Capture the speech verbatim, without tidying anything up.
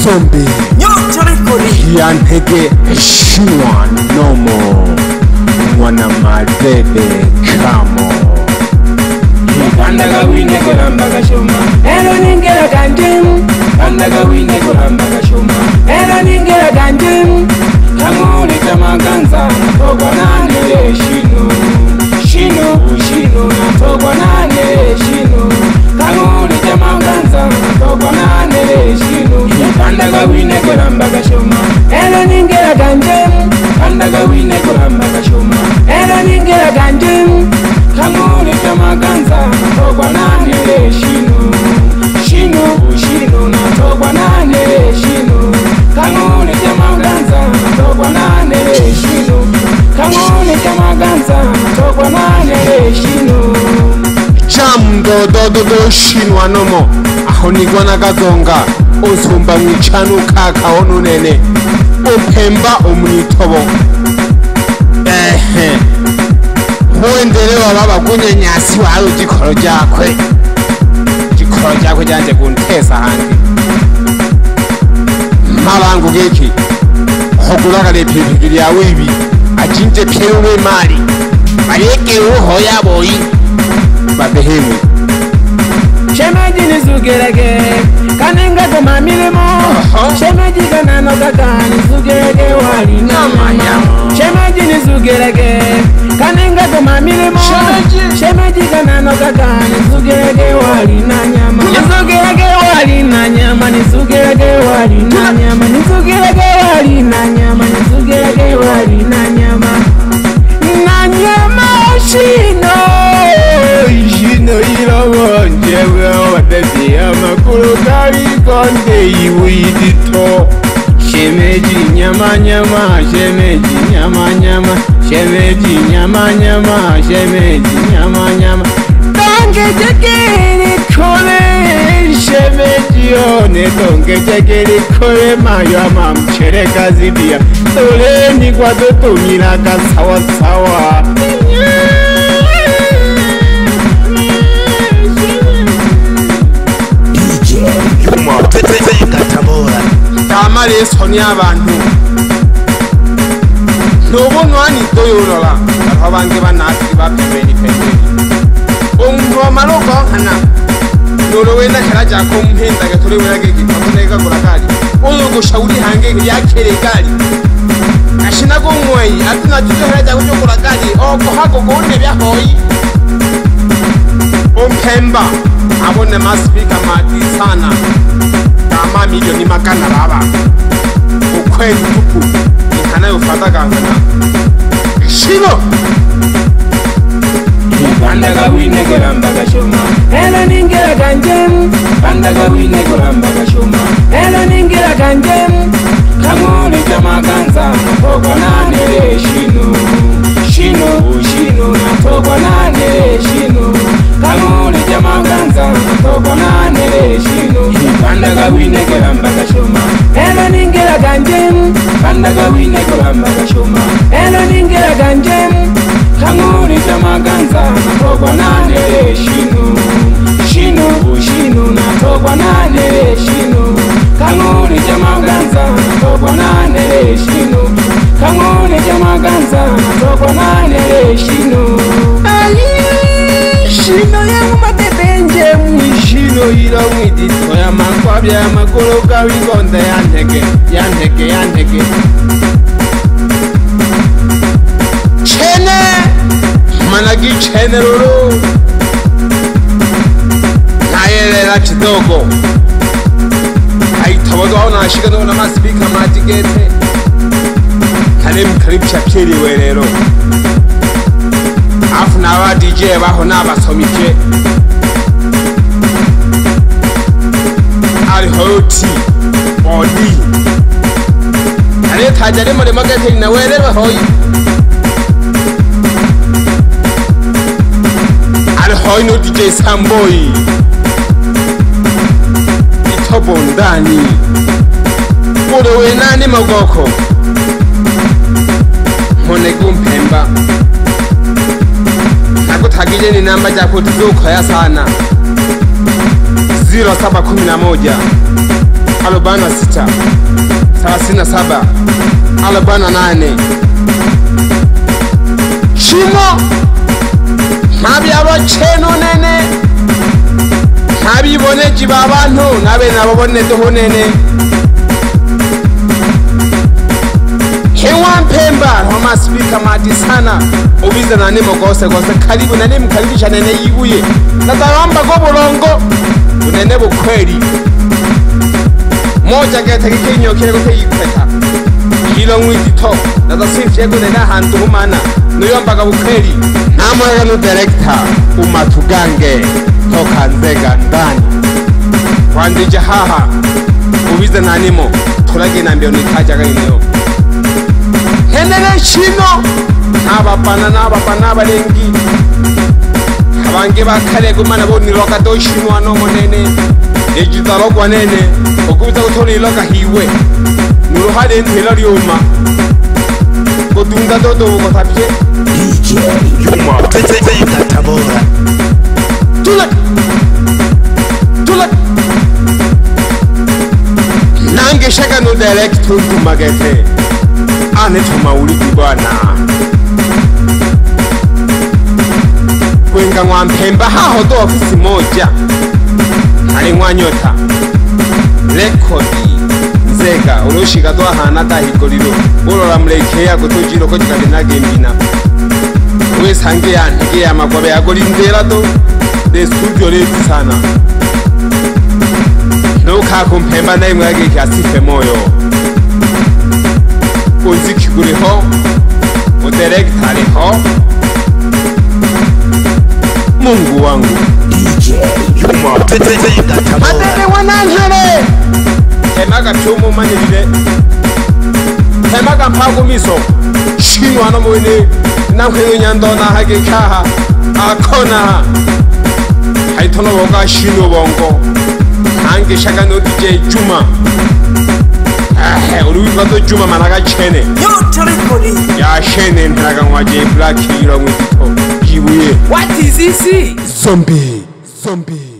Zombie Yantege Shua Nomo Mwana Madede Kamo Kandaga wine kuramba gashoma Ero ningera gandim Kandaga wine kuramba gashoma Ero ningera gandim Kamuri kamaganza Natogwa nane shino Shino, shino Natogwa nane shino Kamuri kamaganza Natogwa nane shino Kandaga wine kuramba gashoma Ero ningera gandim Kandaga wine kuramba gashoma Ero ningera gandim Kamuri kamaganza Natogwa nane shino Shino, shino Natogwa nane shino Kamuri kamaganza Natogwa nane shino Kamuri kamaganza Natogwa nane shino Jam do do do do shinwa nomo Aho nigwana gazonga Osumba mwichanu kaka onu nene Opemba omunitobo Ehe Huendelewa baba kunye nyasi walu jikoro jakwe Jikoro jakwe janje kuntesa hangi Mabangu geki Hogulaga le pipigiri ya wibi Ajinte pewe mali Mayeke uho ya boyi Babehemu Shemeji nizugerege Kanenga goma milimo Shemeji ganano gagani Zugerege wali na nyama Shemeji nizugerege Kanenga goma milimo Shemeji ganano gagani Zugerege wali na nyama Nizugerege wali na nyama Nizugerege wali na nyama Nizugerege wali na nyama Nizugerege wali na nyama Na nyama shino Shino ilogo Njewe watati ya makuru Kari konde iwidito Shemeji nyama nyama Shemeji nyama nyama Shemeji nyama nyama Shemeji nyama nyama Tonge chekiri kore Shemeji one Tonge chekiri kore Mayo ama mchere kazi bia Tole ni kwa doto Nilaka sawa sawa Tamari esoni abantu Nobonu ani doyolola Abange banasi bapemeni pemeni Omuntu wamarogo nkana Nolo wenda karaja ko mpenda gatore werageki kaboneka kurakali Oyo gushauri hange yakere gali Ashina go mweyi atina tuzo haraja kujo kurakali Oko hako gone byahoyi Ompemba abone maspika mati sana Kama milioni makana raba Ukweli tuku Nikana yufata gangana Shino Kandaga wine kuramba gashoma Elo ningera ganjem Kandaga wine kuramba gashoma Elo ningera ganjem Kamuri kamaganza Natogwa nane shino Shino, shino Natogwa nane shino Kamuri kamaganza Natogwa nane shino Kandaga wine kuramba gashoma Elo ningera ganjem Kandaga wine kuramba gashoma Elo ningera ganjem Kamuri kamaganza Natogwa nane shino Shino, shino Natogwa nane shino Kamuri kamaganza Natogwa nane shino Kamuri kamaganza Natogwa nane shino Ayi shino yangu matebenje Mwishino ila mwidito ya makwabya ya makolo kawikonda yanteke Yanteke, yanteke Chene Managi chene roro Nayelela chidogo Aitabodo hao na ashika na masipika matigete Kane mkaribisha pili welero Afu na wa D J baho na basomike Alihoti Odi Kane tajari mwede magete ina welero hoi Alihoi no D J Samboy Itobo ndani Mudo we nani magoko Mone gumpemba Nago tagile ni namba jako tizuko ya sana zero saba kumi na moja arobaini na sita, thelathini na saba, arobaini na nane. Shimo ntabyabo cheno nene ntabibone jiba abantu nabe nababone dohonene Hewa Mpemba Roma speaker mati sana ubiza na nemo gose gose karibu na nemo karibisha nene yibuye natawamba go bolongo unene bukweli moja gete kikinyo kire gote yikweta hilo mwitito natasifye go nene hantu humana nuyombaga bukweli namwe no director umatugange toka nzega ndani kwandije haha ubiza na nemo turage na mbyo nikaja gaineo henene shino nabapana nabapana abalengi abange bakale kumana boni loka doshino ano monene ejitalo kwa nene okubiza gutoni loka hiwe nuruhade ntela lyoma godunga dodo gotapye D J Yuma tete tabora tula tula nange shaka no direct to magete ane tuma uliki bwana kwenga mwa Mpemba haho do ofisi moja ali mwanyota rekodi nzega urushika do hana dahigoriro urora mlekea gutujiro ko kikade nagembina wese hange yantege yamagwabe yagori ndera do de studio lezi sana nuka ku Mpemba naye mwage kyasife moyo Kunziki kuriho udirektari ho Mungu wangu D J Yuma Madene wananjere Temaga chumu manilile Temaga mpagu miso Shinu hana mwene Namkenu nyandona hage kaha Akona Haitono woga shinu bongo Hange shaka no D J Juma urubiva do Juma managa chene ya shene ntaga ngwaje black hero mwito jibuye what is this zombie zombie